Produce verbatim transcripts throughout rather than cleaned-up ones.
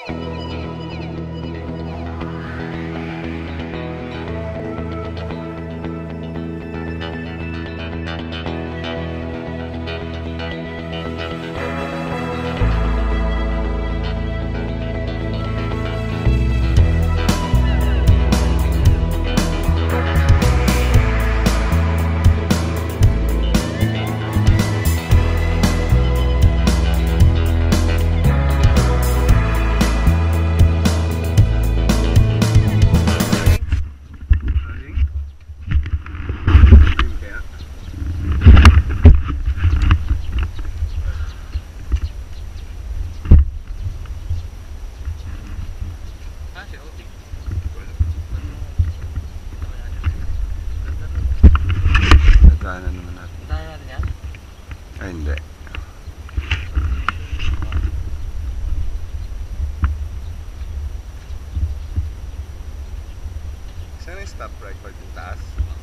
Daanan naman natin. Daanan natin yan? Ay, hindi. Saan yung stop record yung taas?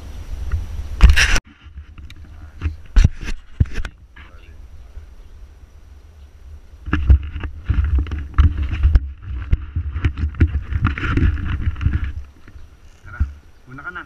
Tara, una ka na.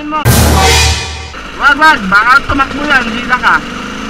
Bunutin mo. Wag, wag. Baka tumakbo yan. Hindi lang ka.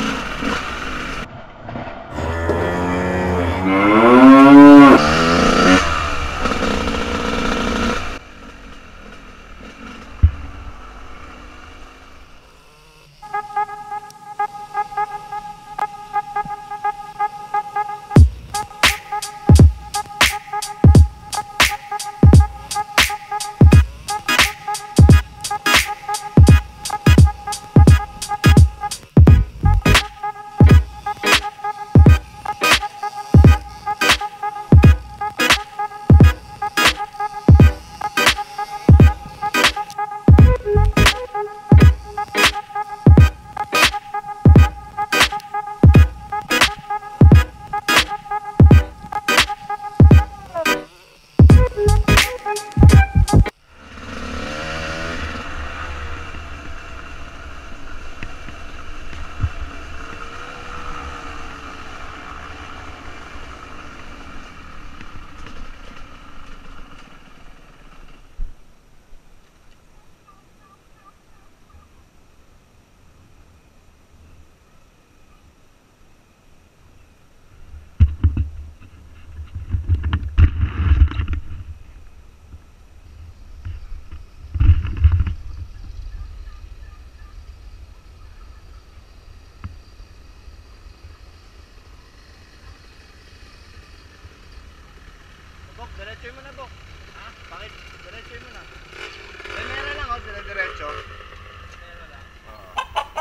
Diretso mo na, Bok. Ha? Bakit? Diretso mo na. Meron lang, oh. Dire-diretso. Meron lang. Oo.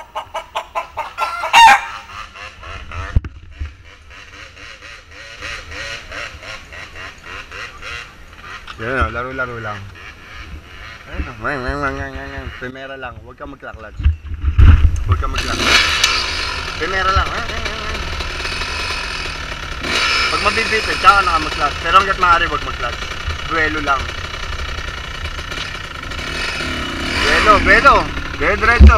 Yan, oh. Laro-laro lang. Ayun, oh. Mang, mang, mang, mang, mang. Primera lang. Huwag ka mag-clutch. Huwag ka mag-clutch. Primera lang. Mang, mang, mang. Pag mabibitin, tsaka naka mag-clutch. Pero hanggat maaari, huwag mag-clutch. Duelo lang. Duelo, duelo. Dire-diretso.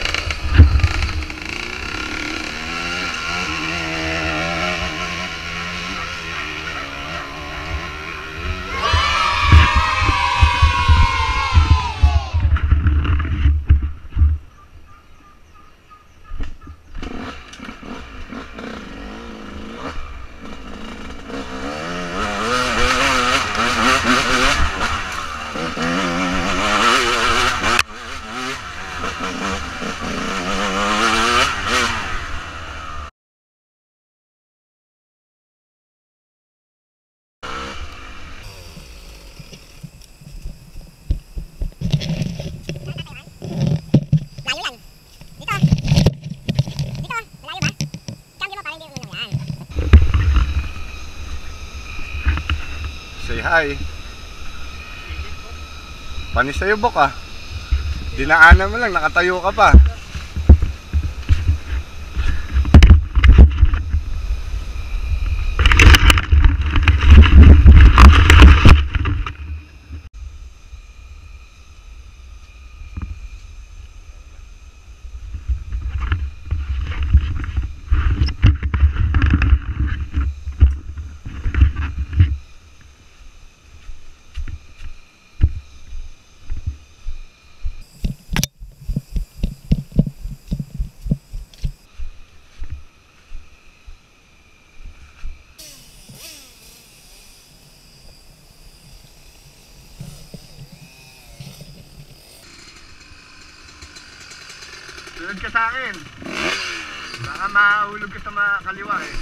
Say hi. Panis sa'yo, Bok, ah. Dinaanan mo lang, nakatayo ka pa. Sunod ka sa akin. Baka mahulog ka sa mga kaliwa eh.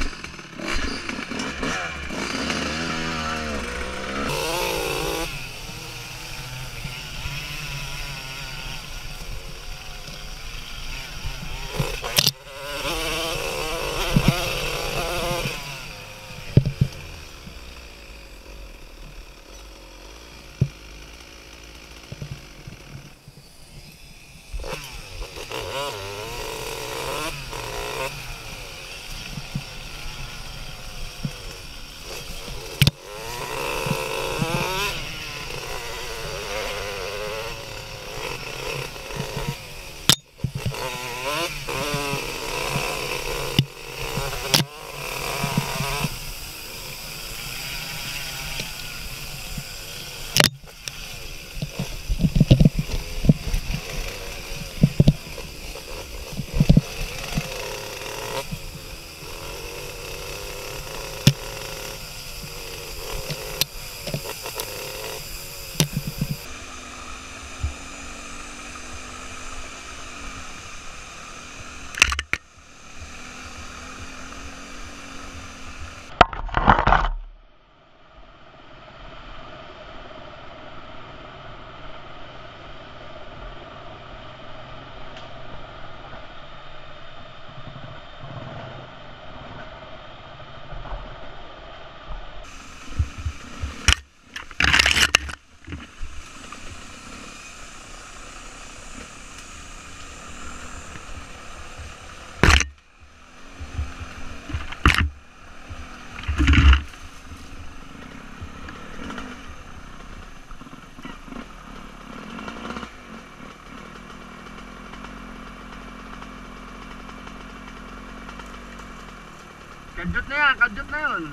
Kadyot na yan, kadyot na yun.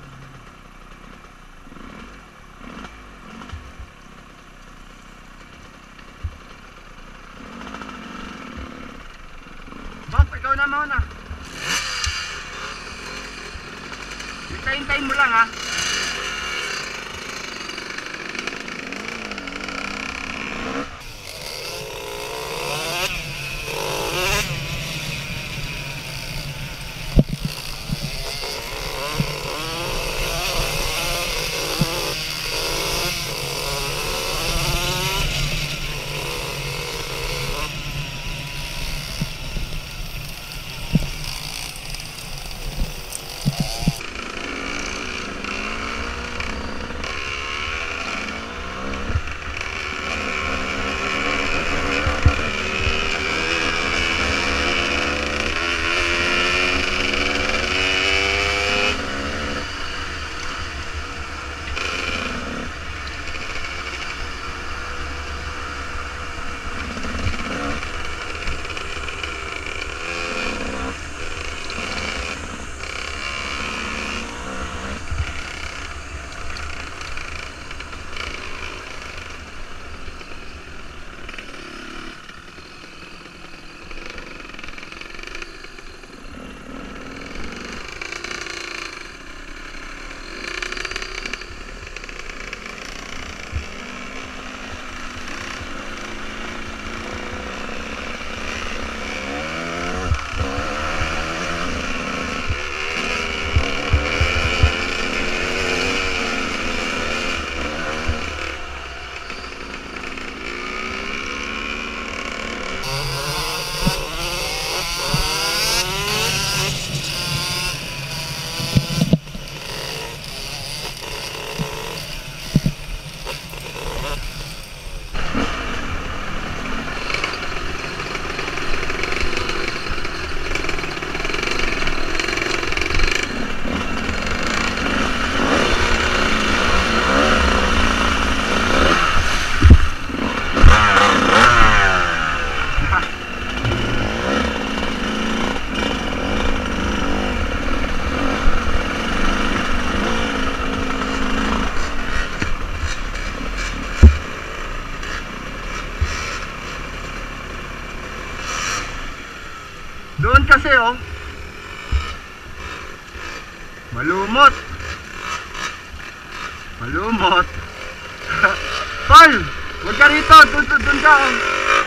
Bob, ikaw na mauna. Hintayin-hintayin mo lang ha. Doon kasi oh, malumot. Malumot. Paul, huwag ka rito. Doon, doon, doon ka oh.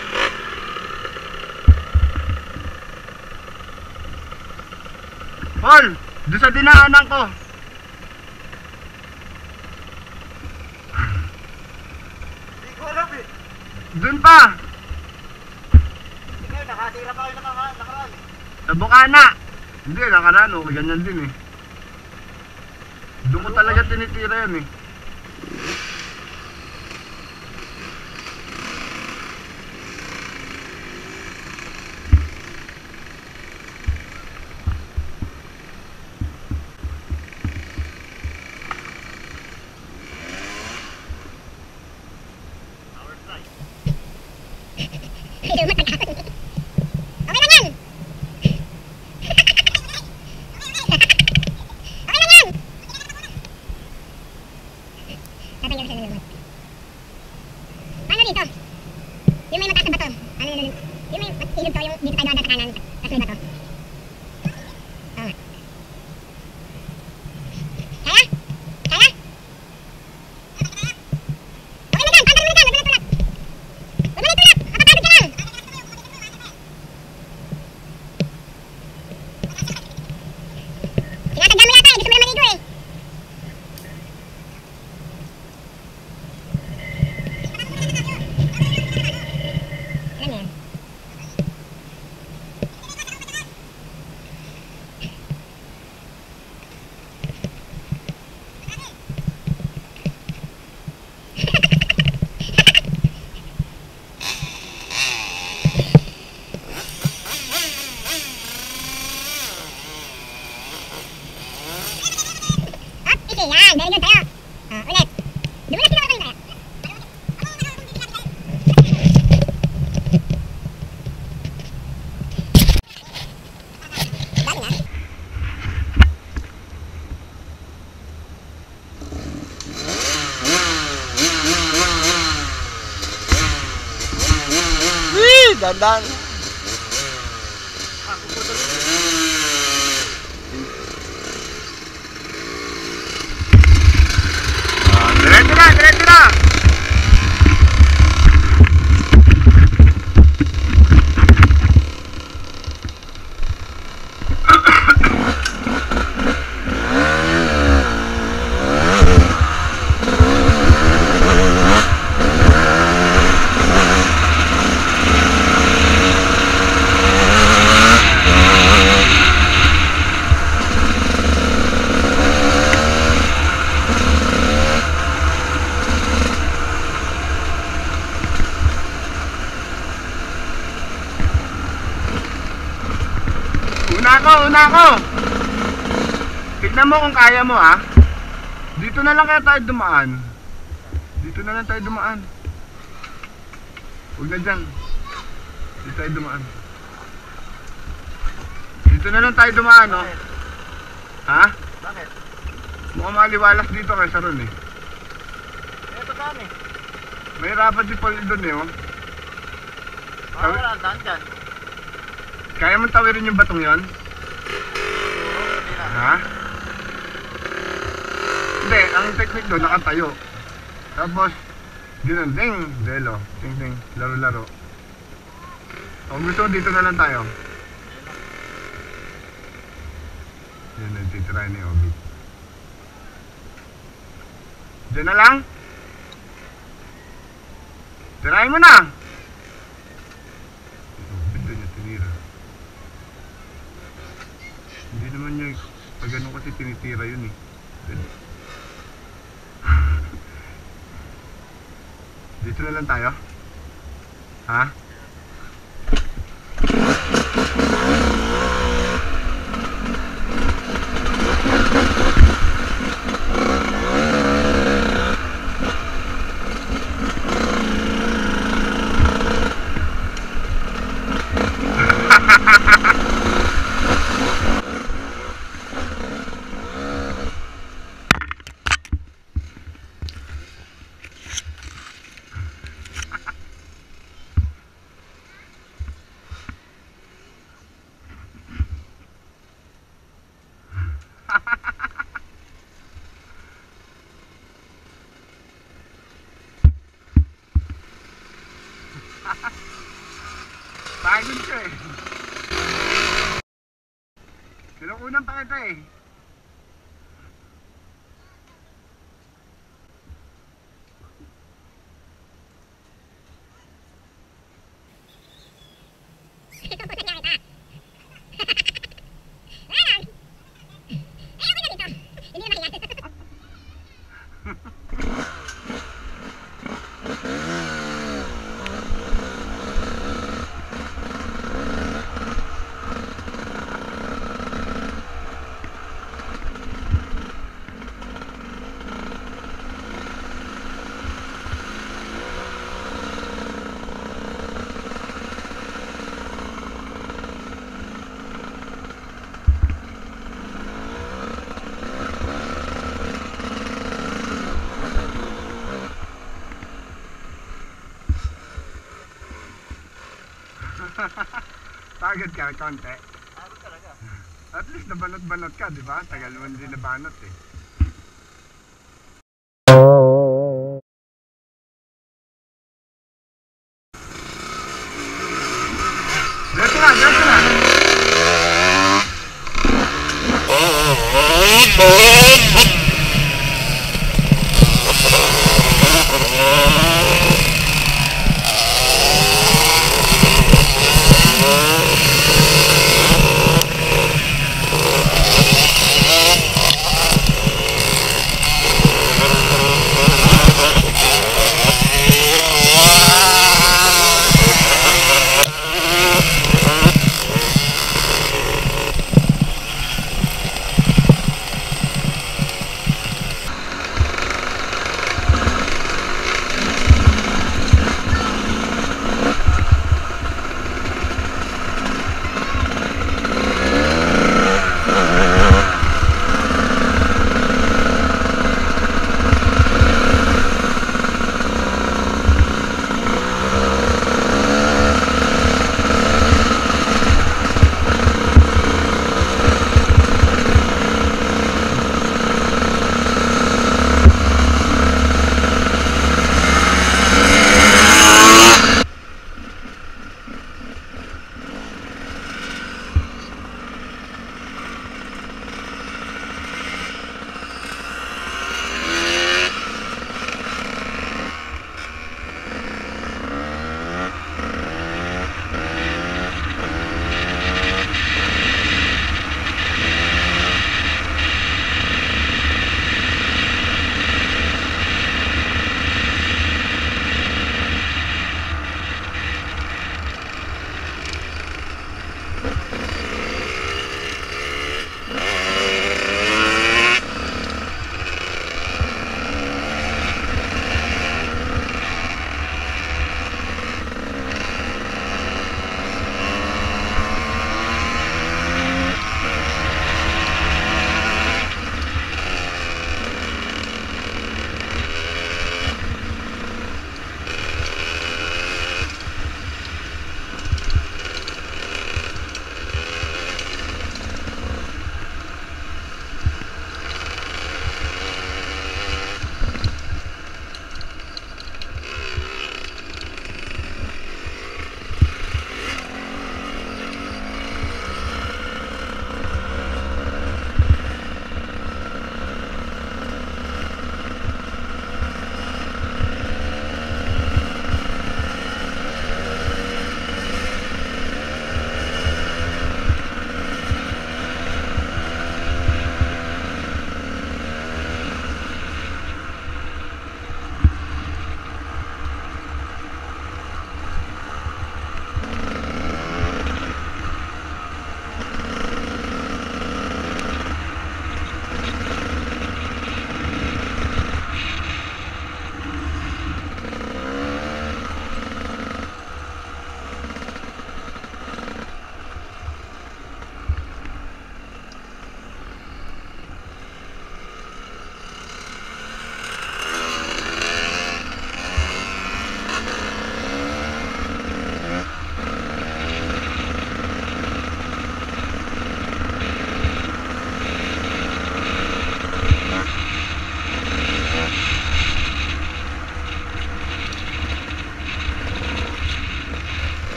Paul, doon sa dinaanan ko. Hindi ko alam eh. Doon pa. Sige, nakatira pa kayo naka- nakaraan. Sa Bukana. Hindi, nakaraan oh, ganyan din eh. Doon ko talaga tinitira yan eh. Paano dito? Yung may mataas na bato. Ano yun? Yung may ilog to, yung dito tayo dadaan sa kanan. Tapos may bato. Oo. Kaya? Kaya? Okay na dyan! Pampar mo na dyan! Huwag mo na tulak! Huwag mo na tulak! Kapapagod ka lang! Tinasadya mo yata eh! Gusto mo na maligo eh! Alam niya. dandan. Ah, diretso na, diretso na. Una ako, una ako. Tignan mo kung kaya mo ha. Dito na lang kaya tayo dumaan. Dito na lang tayo dumaan. Huwag na dyan. Dito tayo dumaan. Dito na lang tayo dumaan, no? Ha? Bakit? Mukhang maliwalas dito kaysa ron eh. Ito dami. May rapat si Paul doon eh, oh. Ah, wala ang daan dyan. Kaya mong tawirin yung batong yon? Ha? Hindi, ang technique doon nakatayo. Tapos, gano'n, ding, delo, ding ding, laro-laro. Kung gusto mo, dito na lang tayo. Yan, nagtitry ni Obi. Diyan na lang? Tirahin mo na! Bito niya, tinira. Hindi naman niya, pag ganun kasi tinitira yun eh. Dito na lang tayo? Ha? Pagod siya eh. Sinukunan pa kita eh. Ito po na kita. Ayan. Ayaw ko na dito. Hindi na mahingat. Pagod ka, konti. Pagod talaga. At least nabanot-banot ka, di ba? Tagal mo hindi nabanot eh. Diretso na, diretso na!